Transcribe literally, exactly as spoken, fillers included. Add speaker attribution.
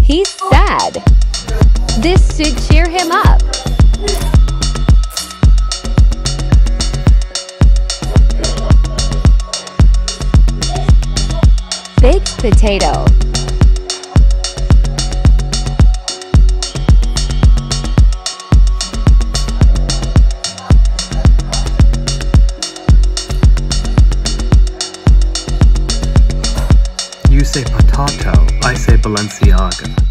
Speaker 1: He's sad. This should cheer him up. Baked potato.
Speaker 2: You say potato, I say Balenciaga.